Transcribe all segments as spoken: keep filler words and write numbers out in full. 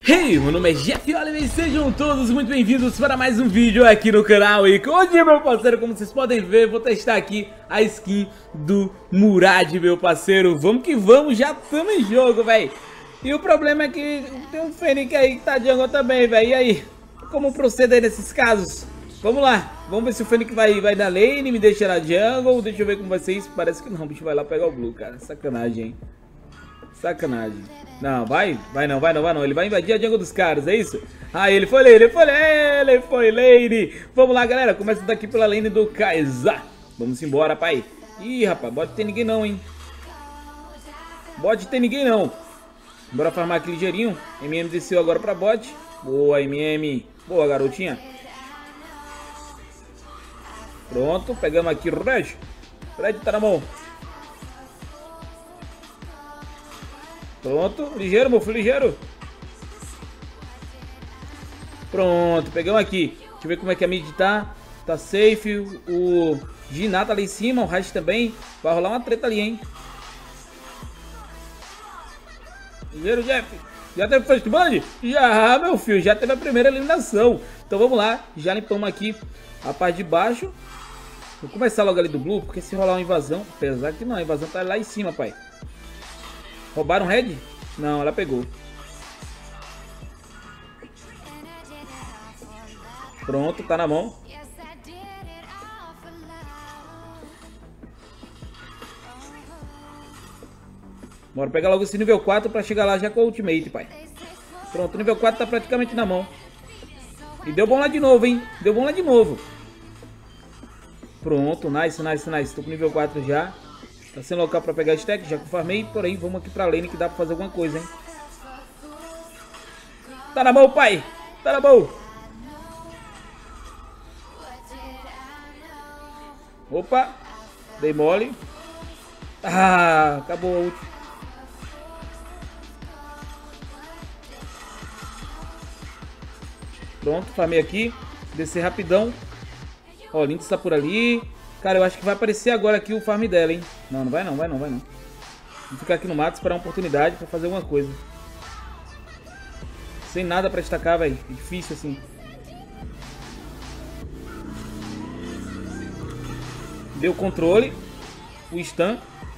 Hey, meu nome é Jeff Oliver e sejam todos muito bem-vindos para mais um vídeo aqui no canal. E hoje, meu parceiro, como vocês podem ver, vou testar aqui a skin do Murad, meu parceiro. Vamos que vamos, já estamos em jogo, velho. E o problema é que tem um Fênix aí que tá jungle também, velho. E aí, como proceder nesses casos? Vamos lá, vamos ver se o Fênix vai, vai na lane, me deixa na jungle. Deixa eu ver como vai ser isso. Parece que não, o bicho vai lá pegar o blue, cara. Sacanagem, hein? Sacanagem. Não, vai, vai não, vai não, vai não. Ele vai invadir a jungle dos caras, é isso? Ah, ele foi lane, ele foi lane, ele foi lane. Vamos lá, galera, começa daqui pela lane do Kai'Sa. Vamos embora, pai. Ih, rapaz, bot tem ninguém não, hein? Bot tem ninguém não. Bora farmar aqui ligeirinho. M M desceu agora pra bot. Boa, M M. Boa, garotinha. Pronto, pegamos aqui o Red. Red tá na mão. Pronto, ligeiro, meu filho, ligeiro. Pronto, pegamos aqui. Deixa eu ver como é que a mid tá. Tá safe. O Gina tá ali em cima, o Raj também. Vai rolar uma treta ali, hein. Ligeiro, Jeff. Já teve first blood? Já, meu filho, já teve a primeira eliminação. Então vamos lá, já limpamos aqui a parte de baixo. Vou começar logo ali do blue, porque se rolar uma invasão, apesar que não, a invasão tá lá em cima, pai. Roubaram red? Não, ela pegou. Pronto, tá na mão. Bora pegar logo esse nível quatro pra chegar lá já com a ultimate, pai. Pronto, o nível quatro tá praticamente na mão. E deu bom lá de novo, hein? Deu bom lá de novo. Pronto, nice, nice, nice. Tô com nível quatro já. Tá sem local pra pegar stack, já que eu farmei. Porém, vamos aqui pra lane que dá pra fazer alguma coisa, hein? Tá na mão, pai! Tá na mão! Opa! Dei mole. Ah, acabou a ult. Pronto, farmei aqui. Descer rapidão. Ó, o Lynx tá por ali. Cara, eu acho que vai aparecer agora aqui o farm dela, hein? Não, não vai não, vai não, vai não. Vou ficar aqui no mato, esperar uma oportunidade pra fazer alguma coisa. Sem nada pra destacar, velho. É difícil assim. Deu controle. O stun.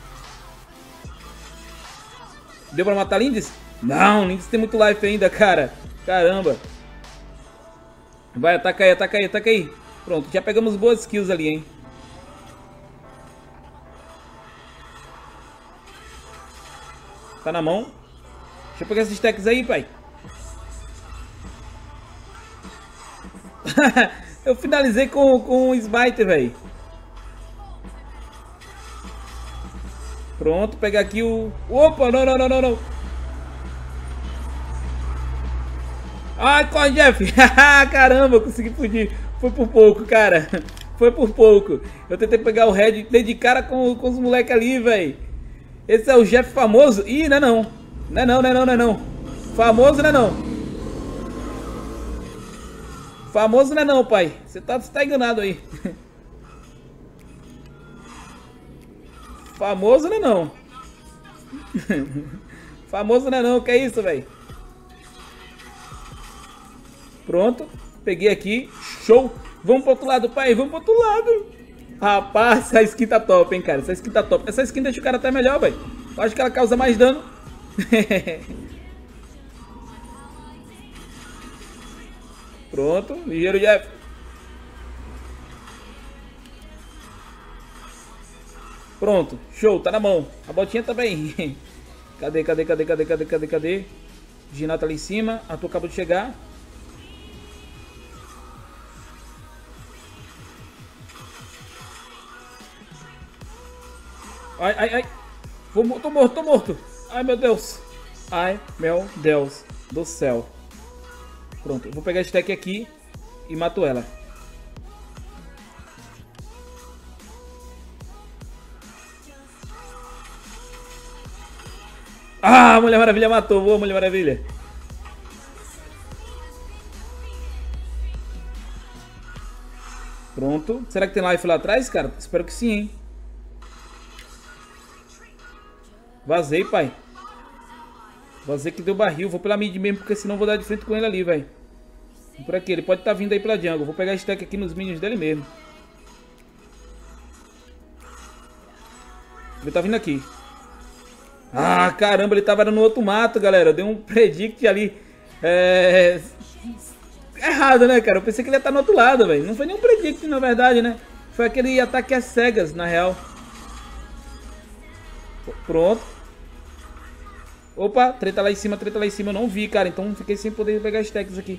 Deu pra matar Lynx? Não, Lynx tem muito life ainda, cara. Caramba. Vai, ataca aí, ataca aí, ataca aí. Pronto, já pegamos boas kills ali, hein? Tá na mão. Deixa eu pegar esses stacks aí, pai. Eu finalizei com, com o smite, velho. Pronto, pegar aqui o... Opa, não, não, não, não, não. Ai, corre, Jeff. Caramba, eu consegui fugir. Foi por pouco, cara. Foi por pouco. Eu tentei pegar o Red, dei de cara com, com os moleques ali, velho. Esse é o Jeff famoso? Ih, não é não. Não é não, não é não, não é não. Famoso não é não. Famoso não é não, pai. Você tá, você tá enganado aí. Famoso não é não. Famoso não é não. Que é isso, velho? Pronto. Peguei aqui. Show. Vamos pro outro lado, pai. Vamos pro outro lado. Rapaz, essa skin tá top, hein, cara. Essa skin tá top. Essa skin deixa o cara até melhor, velho. Eu acho que ela causa mais dano. Pronto. Ligeiro, Jeff. Pronto. Show. Tá na mão. A botinha também. Cadê, cadê, cadê, cadê, cadê, cadê, cadê? Gina tá ali em cima. A tua acabou de chegar. Ai, ai, ai. Vou, tô morto, tô morto. Ai, meu Deus. Ai, meu Deus do céu. Pronto, vou pegar a stack aqui e mato ela. Ah, Mulher Maravilha matou. Boa, Mulher Maravilha. Pronto. Será que tem life lá atrás, cara? Espero que sim, hein? Vazei, pai. Vou dizer que deu barril. Vou pela mid mesmo, porque senão vou dar de frente com ele ali, velho. Por aqui, ele pode estar tá vindo aí pela jungle. Vou pegar stack aqui nos minions dele mesmo. Ele tá vindo aqui. Ah, caramba, ele tava no outro mato, galera. Deu um predict ali. É... errado, né, cara? Eu pensei que ele ia estar no outro lado, velho. Não foi nenhum predict, na verdade, né? Foi aquele ataque às cegas, na real. Pronto. Opa, treta lá em cima, treta lá em cima. Eu não vi, cara. Então fiquei sem poder pegar stacks aqui.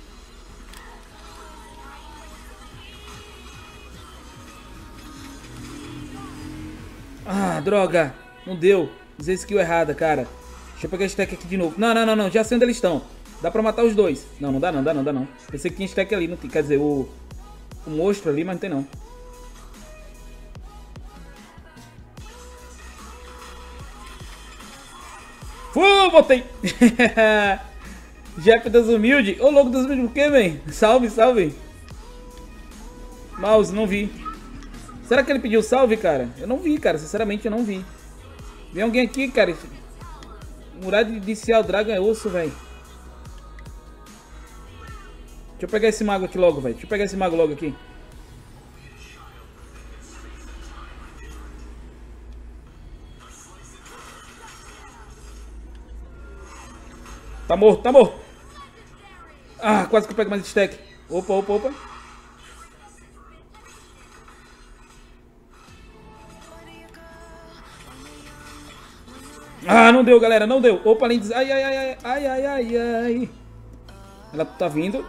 Ah, droga. Não deu. Usei skill errada, cara. Deixa eu pegar stack aqui de novo. Não, não, não, não. Já sei onde eles estão. Dá pra matar os dois. Não, não dá não, dá não, dá não. Pensei que tinha stack ali. Não tem, quer dizer, o, o monstro ali, mas não tem não. Fui, botei. Jeff das humildes. Ô, louco das humildes, por que, velho? Salve, salve. Mouse, não vi. Será que ele pediu salve, cara? Eu não vi, cara. Sinceramente, eu não vi. Vem alguém aqui, cara. Murad disse o Dragon é osso, velho. Deixa eu pegar esse mago aqui logo, velho. Deixa eu pegar esse mago logo aqui. Tá morto, tá morto. Ah, quase que eu pego mais stack. Opa, opa, opa. Ah, não deu, galera, não deu. Opa, Lindes. Ai, ai, ai, ai, ai, ai, ai, ai. Ela tá vindo.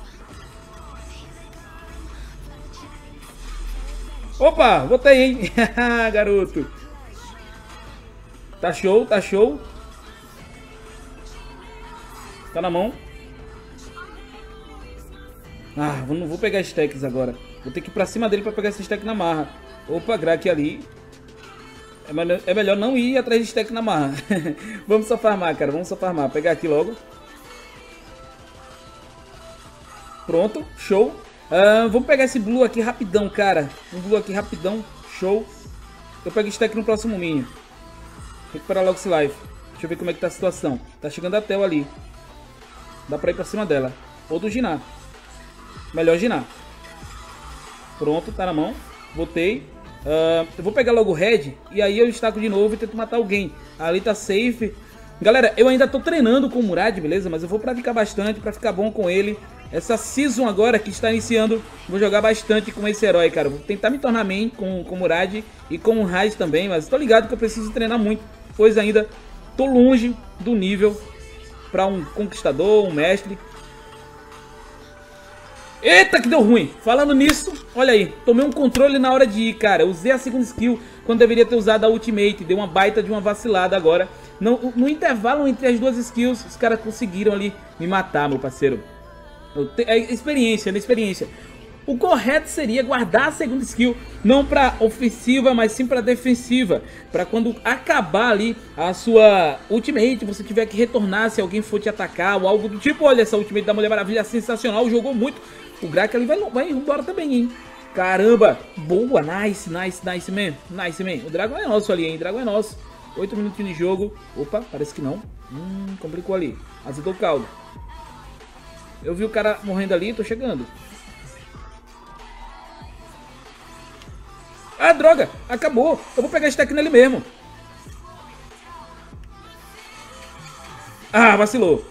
Opa, botei, hein? Garoto. Tá show, tá show. Tá na mão. Ah, não vou pegar stacks agora. Vou ter que ir pra cima dele pra pegar esse stack na marra. Opa, Grak ali. É melhor, é melhor não ir atrás de stack na marra. Vamos só farmar, cara. Vamos só farmar. Pegar aqui logo. Pronto, show. Uh, vamos pegar esse blue aqui rapidão, cara. Um blue aqui rapidão, show. Eu pego stack no próximo minion. Recuperar logo esse life. Deixa eu ver como é que tá a situação. Tá chegando a Tel ali. Dá pra ir pra cima dela. Ou do Giná. Melhor Giná. Pronto, tá na mão. Botei. Uh, eu vou pegar logo o Red. E aí eu destaco de novo e tento matar alguém. Ali tá safe. Galera, eu ainda tô treinando com o Murad, beleza? Mas eu vou praticar bastante pra ficar bom com ele. Essa season agora que está iniciando, vou jogar bastante com esse herói, cara. Vou tentar me tornar main com, com o Murad e com o Raiz também. Mas tô ligado que eu preciso treinar muito, pois ainda tô longe do nível pra um conquistador, um mestre. Eita, que deu ruim. Falando nisso, olha aí. Tomei um controle na hora de ir, cara. Usei a segunda skill quando deveria ter usado a ultimate. Deu uma baita de uma vacilada agora. No, no intervalo entre as duas skills, os caras conseguiram ali me matar, meu parceiro. Te, é experiência, né? Experiência. O correto seria guardar a segunda skill, não para ofensiva, mas sim para defensiva. Para quando acabar ali a sua ultimate, você tiver que retornar se alguém for te atacar ou algo do tipo. Olha, essa ultimate da Mulher Maravilha sensacional, jogou muito. O Grak ali vai, vai embora também, hein? Caramba, boa, nice, nice, nice, man. Nice, man. O Dragon é nosso ali, hein? O Dragon é nosso. oito minutinhos de jogo. Opa, parece que não. Hum, complicou ali. Azedou o caldo. Eu vi o cara morrendo ali, tô chegando. Ah, droga, acabou. Eu vou pegar stack nele mesmo. Ah, vacilou.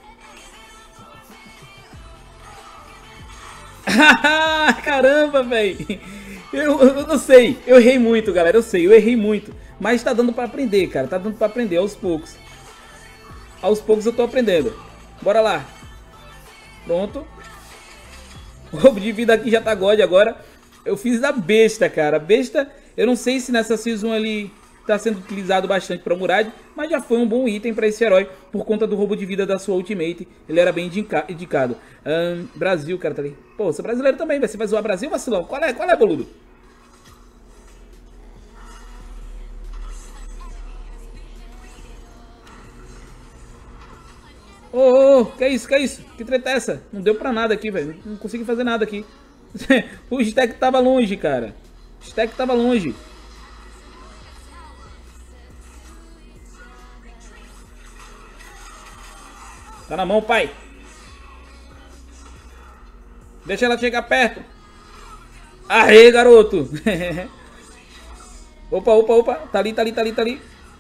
Caramba, velho. Eu, eu não sei, eu errei muito, galera. Eu sei, eu errei muito. Mas tá dando pra aprender, cara. Tá dando pra aprender aos poucos. Aos poucos eu tô aprendendo. Bora lá. Pronto. O roubo de vida aqui já tá God agora. Eu fiz a besta, cara. Besta, eu não sei se nessa season ele tá sendo utilizado bastante pra Murad, mas já foi um bom item pra esse herói por conta do roubo de vida da sua ultimate. Ele era bem indicado. Um, Brasil, cara, tá ali. Pô, você é brasileiro também, você vai zoar Brasil, vacilão? Qual é, qual é, boludo? Ô, ô, ô, que é isso, que é isso? Que treta é essa? Não deu pra nada aqui, velho. Não consegui fazer nada aqui. O stack tava longe, cara. O stack tava longe. Tá na mão, pai. Deixa ela chegar perto. Aê, garoto. Opa, opa, opa. Tá ali, tá ali, tá ali, tá ali.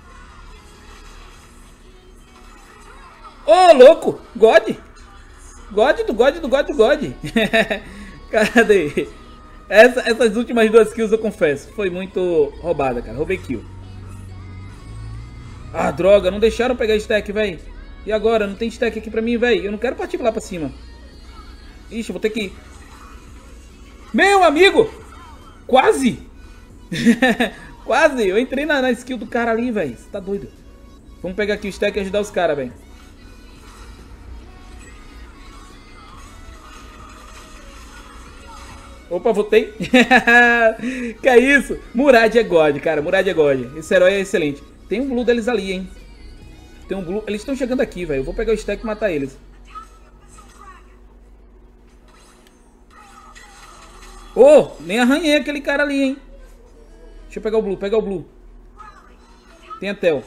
Ô, oh, louco. God. God do God do God do God. Cadê? Essa, essas últimas duas kills eu confesso. Foi muito roubada, cara. Roubei kill. Ah, droga. Não deixaram pegar stack, velho. E agora? Não tem stack aqui pra mim, velho. Eu não quero partir lá pra cima. Ixi, eu vou ter que... Meu amigo! Quase! Quase! Eu entrei na, na skill do cara ali, velho. Você tá doido? Vamos pegar aqui o stack e ajudar os caras, velho. Opa, voltei. Que é isso? Murad é God, cara. Murad é God. Esse herói é excelente. Tem um blue deles ali, hein. Tem um blue... Eles estão chegando aqui, velho. Eu vou pegar o stack e matar eles. Oh, nem arranhei aquele cara ali, hein. Deixa eu pegar o blue, pegar o blue. Tem a Tel.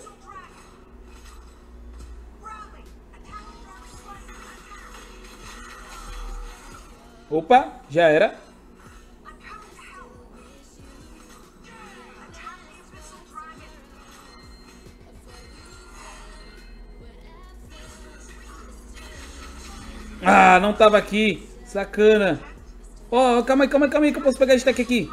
Opa, já era. Ah, não tava aqui. Sacana. Ó, oh, calma aí, calma aí, calma aí que eu posso pegar esse stack aqui.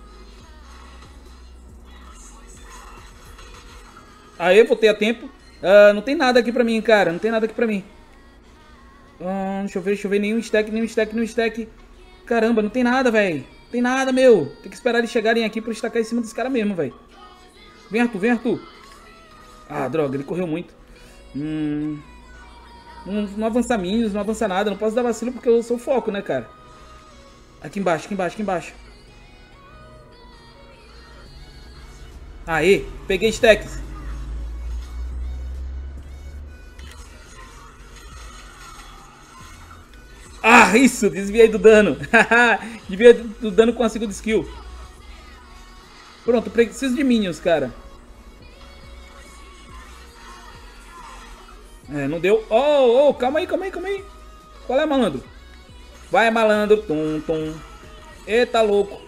Aê, voltei a tempo. Uh, não tem nada aqui pra mim, cara. Não tem nada aqui pra mim. Uh, deixa eu ver, deixa eu ver. Nenhum stack, nenhum stack, nenhum stack. Caramba, não tem nada, velho. Não tem nada, meu. Tem que esperar eles chegarem aqui pra eu estacar em cima dos caras mesmo, velho. Vem, Arthur, vem, Arthur. Ah, droga, ele correu muito. Hum... Não, não avança minions, não avança nada. Não posso dar vacilo porque eu sou o foco, né, cara? Aqui embaixo, aqui embaixo, aqui embaixo. Aê, peguei stacks. Ah, isso, desviei do dano. Desviei do dano com a segunda skill. Pronto, preciso de minions, cara. É, não deu. Oh, oh, calma aí, calma aí, calma aí. Qual é, malandro? Vai, malandro. Tum, tum. Eita, louco.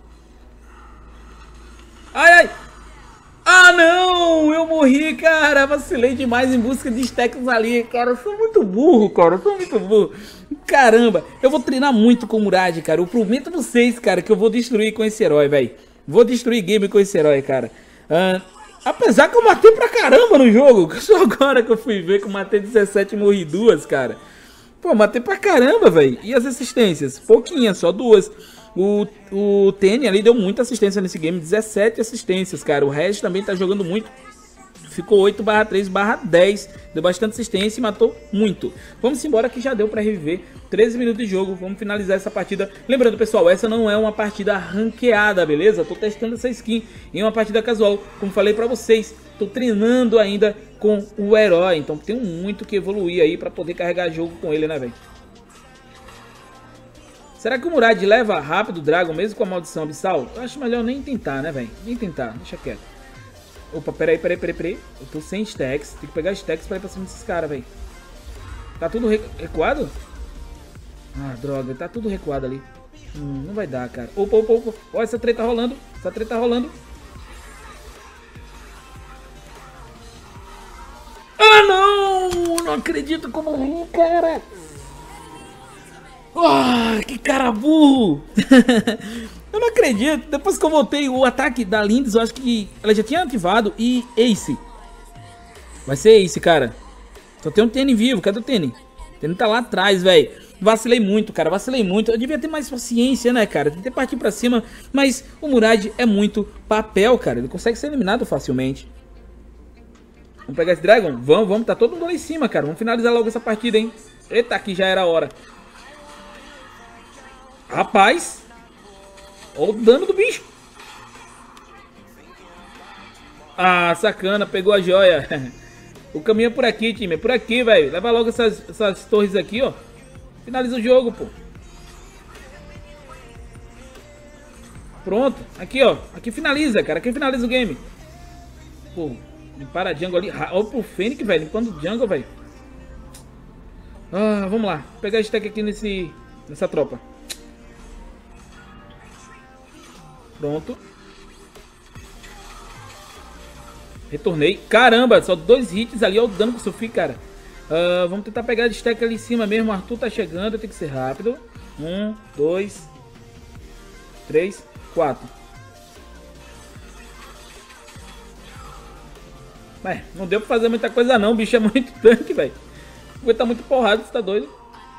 Ai, ai. Ah, não. Eu morri, cara. Vacilei demais em busca de stacks ali. Cara, eu sou muito burro, cara. Eu sou muito burro. Caramba. Eu vou treinar muito com o Murad, cara. Eu prometo pra vocês, cara, que eu vou destruir com esse herói, velho. Vou destruir game com esse herói, cara. Ah... Apesar que eu matei pra caramba no jogo. Só agora que eu fui ver que eu matei dezessete e morri duas, cara. Pô, matei pra caramba, velho. E as assistências? Pouquinhas, só duas. O, o Tenny ali deu muita assistência nesse game. dezessete assistências, cara. O Regis também tá jogando muito. Ficou oito barra três barra dez. Deu bastante assistência e matou muito. Vamos embora que já deu pra reviver. treze minutos de jogo. Vamos finalizar essa partida. Lembrando, pessoal, essa não é uma partida ranqueada, beleza? Tô testando essa skin em uma partida casual. Como falei pra vocês, tô treinando ainda com o herói. Então tem muito que evoluir aí pra poder carregar jogo com ele, né, velho? Será que o Murad leva rápido o Dragon mesmo com a maldição abissal? Eu acho melhor nem tentar, né, velho? Nem tentar, deixa quieto. Opa, peraí, peraí, peraí, peraí. Eu tô sem stacks. Tem que pegar stacks pra ir pra cima desses caras, velho. Tá tudo recuado? Ah, droga. Tá tudo recuado ali. Hum, não vai dar, cara. Opa, opa, opa. Olha essa treta rolando. Essa treta rolando. Ah, não! Não acredito como eu morri, cara. Ah, que cara burro. Eu não acredito. Depois que eu voltei o ataque da Lindes, eu acho que ela já tinha ativado. E Ace. Vai ser Ace, cara. Só tem um Tenny vivo. Cadê o Tenny? O Tenny tá lá atrás, velho. Vacilei muito, cara. Vacilei muito. Eu devia ter mais paciência, né, cara? Tentei partir pra cima. Mas o Murad é muito papel, cara. Ele consegue ser eliminado facilmente. Vamos pegar esse Dragon? Vamos, vamos. Tá todo mundo lá em cima, cara. Vamos finalizar logo essa partida, hein? Eita, aqui já era a hora. Rapaz. Olha o dano do bicho. Ah, sacana, pegou a joia. O caminho é por aqui, time. É por aqui, velho. Leva logo essas, essas torres aqui, ó. Finaliza o jogo, pô. Pronto. Aqui, ó. Aqui finaliza, cara. Aqui finaliza o game. Pô, limpar a jungle ali. Olha pro Fênix, velho. Limpando o jungle, velho. Ah, vamos lá. Vou pegar a stack aqui nesse, nessa tropa. Pronto. Retornei. Caramba, só dois hits ali. Olha o dano que eu sofri, cara. Uh, vamos tentar pegar a stack ali em cima mesmo. O Arthur tá chegando, tem que ser rápido. Um, dois, três, quatro. É, não deu pra fazer muita coisa não. O bicho é muito tanque, velho. Vai estar muito porrada, você tá doido.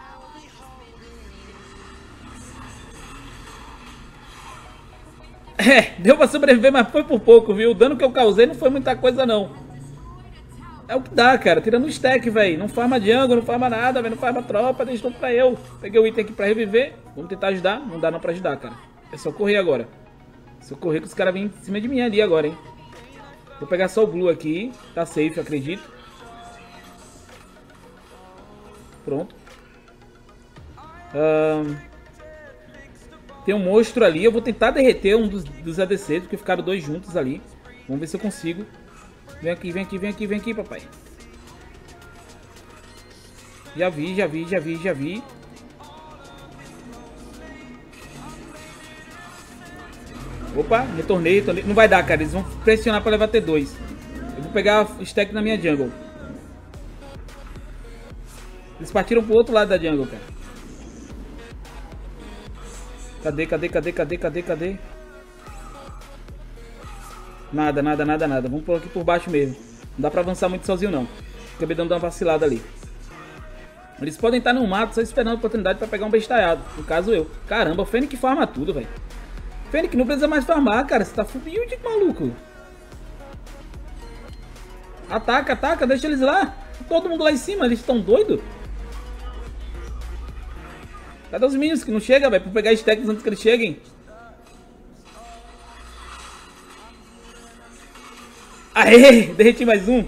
É, deu pra sobreviver, mas foi por pouco, viu? O dano que eu causei não foi muita coisa, não. É o que dá, cara. Tirando o stack, velho. Não farma jungle, não farma nada, velho. Não farma tropa, deixa tudo pra eu. Peguei o item aqui pra reviver. Vamos tentar ajudar. Não dá não pra ajudar, cara. É só correr agora. Se eu correr que os caras vêm em cima de mim ali agora, hein. Vou pegar só o blue aqui. Tá safe, acredito. Pronto. Um... Tem um monstro ali. Eu vou tentar derreter um dos, dos A D Cs, porque ficaram dois juntos ali. Vamos ver se eu consigo. Vem aqui, vem aqui, vem aqui, vem aqui, papai. Já vi, já vi, já vi, já vi. Opa, retornei, retornei. Não vai dar, cara. Eles vão pressionar pra levar T dois. Eu vou pegar o stack na minha jungle. Eles partiram pro outro lado da jungle, cara. Cadê, cadê, cadê, cadê, cadê, cadê? Nada, nada, nada, nada. Vamos por aqui por baixo mesmo. Não dá pra avançar muito sozinho, não. Acabei dando uma vacilada ali. Eles podem estar no mato só esperando a oportunidade pra pegar um bestalhado. No caso, eu. Caramba, o Fênix farma tudo, velho. Fênix não precisa mais farmar, cara. Você tá full build, maluco. Ataca, ataca. Deixa eles lá. Todo mundo lá em cima. Eles estão doidos. Cadê os minions que não chegam, velho? Pra pegar stacks antes que eles cheguem. Aê! Derreti mais um.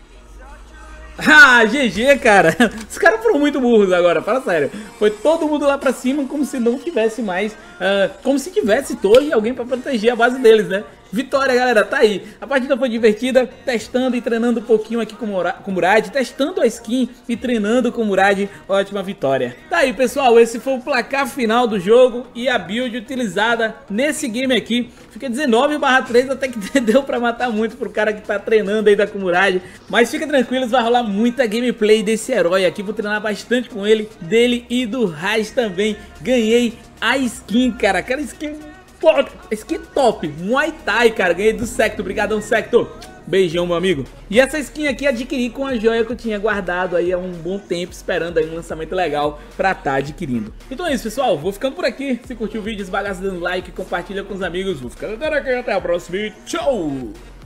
Ah, G G, cara. Os caras foram muito burros agora, fala sério. Foi todo mundo lá pra cima como se não tivesse mais... Uh, como se tivesse torre e alguém pra proteger a base deles, né? Vitória, galera, tá aí. A partida foi divertida, testando e treinando um pouquinho aqui com o Murad, testando a skin e treinando com o Murad, ótima vitória. Tá aí, pessoal, esse foi o placar final do jogo e a build utilizada nesse game aqui. Fica dezenove barra três, até que deu pra matar muito pro cara que tá treinando ainda com o Murad. Mas fica tranquilo, vai rolar muita gameplay desse herói aqui, vou treinar bastante com ele, dele e do Raiz também. Ganhei a skin, cara, aquela skin... Pô, skin top, Muay Thai, cara, ganhei do Sector, obrigadão Sector, beijão meu amigo. E essa skin aqui adquiri com a joia que eu tinha guardado aí há um bom tempo, esperando aí um lançamento legal pra tá adquirindo. Então é isso, pessoal, vou ficando por aqui. Se curtiu o vídeo, esbagaça dando like, compartilha com os amigos, vou ficando aqui, até a próxima e tchau!